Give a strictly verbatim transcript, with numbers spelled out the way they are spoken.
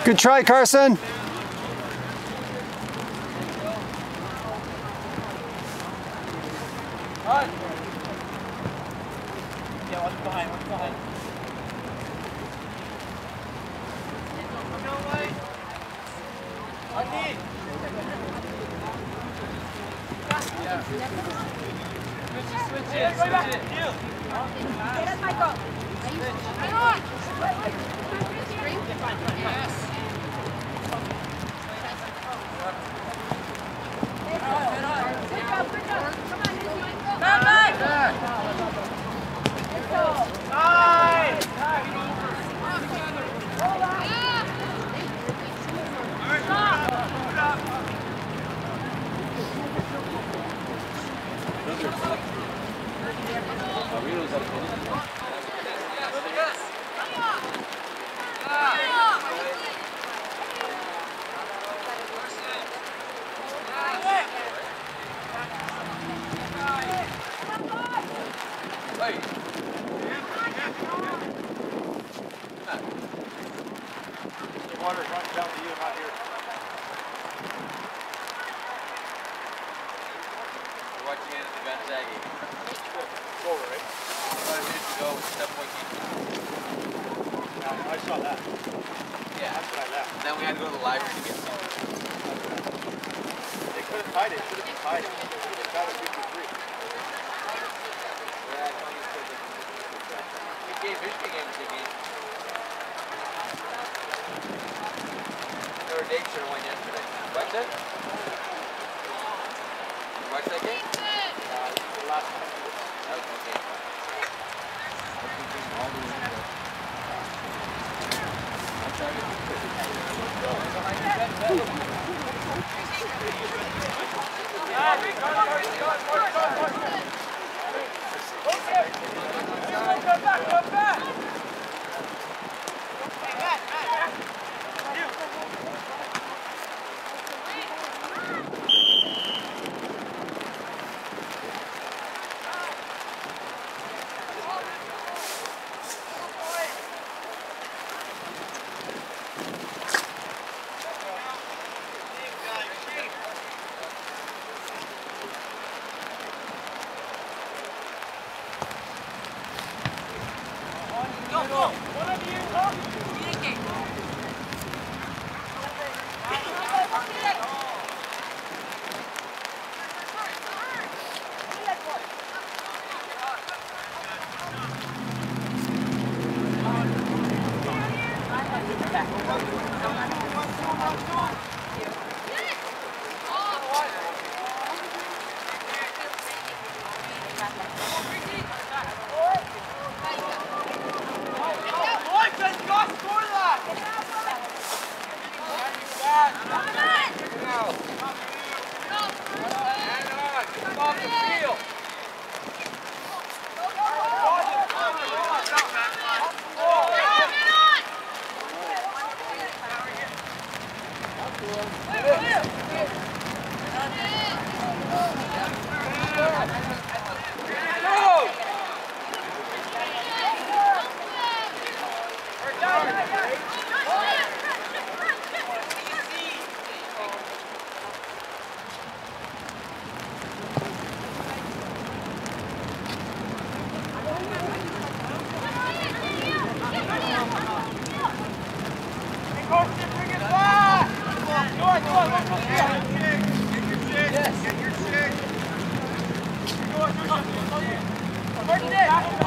Good try, Carson. Run. Yeah, watch behind, watch behind. No way. On knee. Yeah. Switch it, switch it, switch it. Get it, Michael. Hang on. Yes. Good job, good job. Come on, come back. Nice. The water runs down to you, not here. We're watching it at the Gonzaga. It's over, right? Five minutes ago, seven point two. Yeah, I saw that. Yeah. That's what I left. And then we had to go to the library to get some. They couldn't hide it. Should have been hiding. They should have got it fifty-three. Yeah, good game, Michigan game was a good game. Notre Dame should have won yesterday. Watch that? You watch that game? Uh, the last one. That was a good game. All the way to go. I'm trying to Go back, go back! Get your shit. Get your shit.